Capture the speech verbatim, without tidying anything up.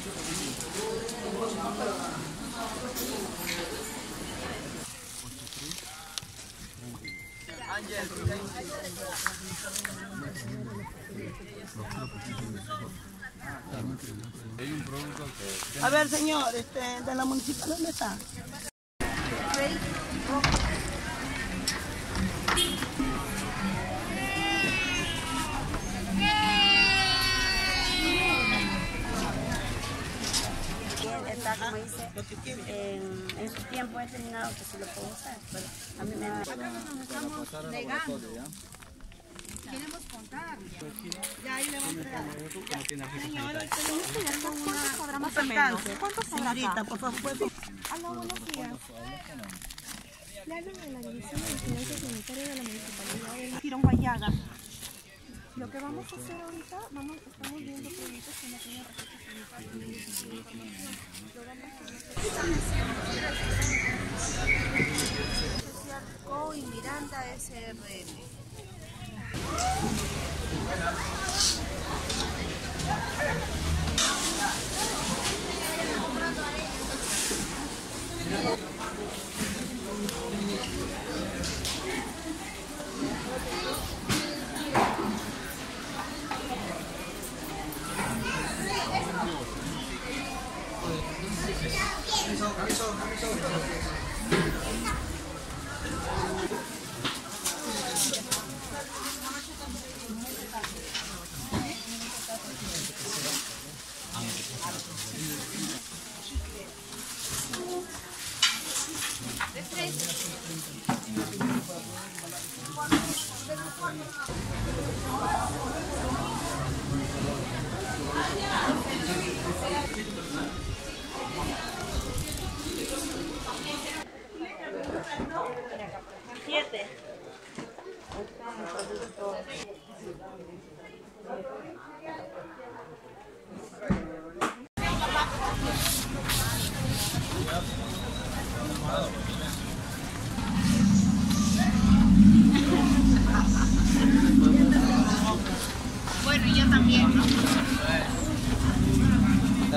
A ver, señor, este, de la municipal, ¿dónde está? Está, como dice, en, en su tiempo determinado que sí lo puedo usar, pero a mí me da... Estamos negando. Queremos contar. Ya ahí le vamos a entregar. Señora, tenemos que ya con una... ¿Cuántos alcance? ¿Cuántos señorita, por favor? Aló, buenos días. Le hablan de la División de Vigilancia Sanitaria de la Municipalidad de Girón Guayaga. Lo que vamos a hacer ahorita, vamos, estamos viendo productos que no tienen receta sanitaria. Lo vamos a hacer. Co y Miranda S R L. Siete.